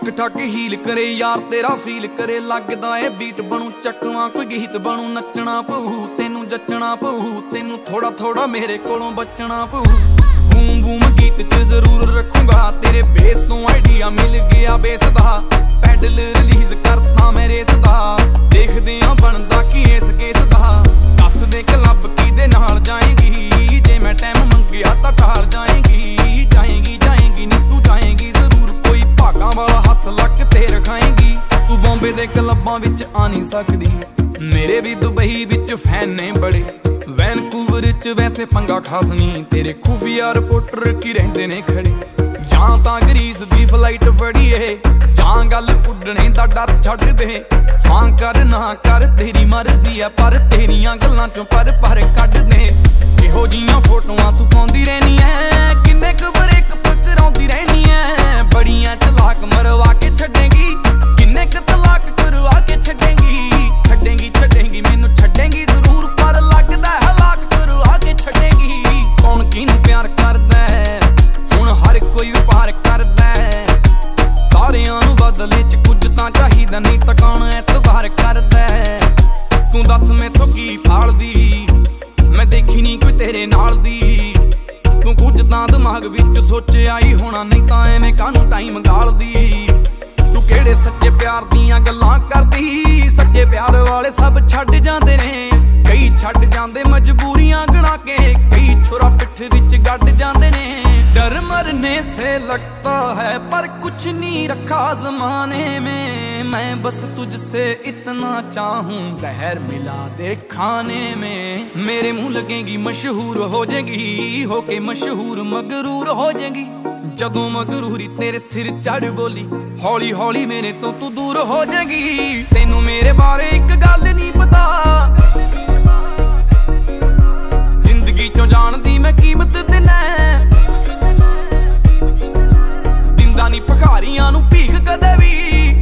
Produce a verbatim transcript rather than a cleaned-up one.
ठक ठक हील करे यार तेरा फील करे, लगदा ए बीट बनू चकवा कोई गीत बनू। नचना पऊ तेनू जचना पऊ, तेनू थोड़ा थोड़ा मेरे कोलों बचना पऊ। बूम बूम गीत च जरूर रखूंगा, तेरे बेस तो आइडिया मिल गया बेस दा। पैडल रिलीज करता मैं रेस दा, देखदे आ बनदा की इस केस दा। दस दे क्लब किदे नाल जाएगी, जे मैं टाइम मंगिया तां टाल जाएगी। जाएगी जाएगी नी तू जाएगी जरूर, कोई भागां वाला हत्थ लक ते रखाएगी। तू बॉम्बे दे क्लबां विच आ नहीं सकदी, मेरे भी दुबई विच फैन ने बड़े। वैनकूवर च वैसे पंगा खास नहीं, तेरे खुफिया रिपोर्टर की रहंदे ने खड़े। जां तां ग्रीस दी फ्लाइट फड़ीए, जां गल उड्डणे दा डर छड्ड दे। हां कर ना कर तेरी मर्जी है, पर तेरियां गल्लां चों पर पर कढ दे। इहो जियां फोटोआं तू पाउंदी रहनी है, किन्ने क ब्रेक पकड़ाउंदी रहनी है। बड़ियां चलाक मरवा के छड्डेंगी, किन्ने क तलाक करवा के छड्डेंगी। छड्डेंगी छड्डेंगी मैनू छड्डेंगी जरूर, पर लगदा हलाक करवा के छड्डेंगी। कौन किनू प्यार करदा है, हुण हर कोई व्यापार करदा है। सारियां नू बदले च कुछ तां चाहीदा, नहीं तां कौन एतबार करदा है। तू दस मैथों की भालदी, मैं देखी नहीं कोई तेरे नाल दी। तू कुछ तां दिमाग विच सोचिया ही होना, नहीं तां एवें कानू टाइम गालदी। तू केड़े सच्चे प्यार दियां गल्लां करदी, सच्चे प्यार वाले सब छड्ड जांदे ने। कई छड्ड जांदे मजबूरियां गणा के, कई छुरा पिठ विच गड्ड जांदे ने। डर मरने से लगता है पर कुछ नहीं रखा ज़माने में। मैं बस तुझसे इतना चाहूं, जहर मिला दे खाने में। मेरे मुंह लगेगी मशहूर हो जाएगी, होके मशहूर मगरूर हो जाएगी। जदों मगरूरी तेरे सिर चढ़ बोली, हौली हौली मेरे तो तू दूर हो जाएगी। तेनू मेरे बारे एक गल नहीं पता, जिंदगी चों जानदी मैं कीमत देना। दिंदा नी भखारियां नू भीख कदे भी,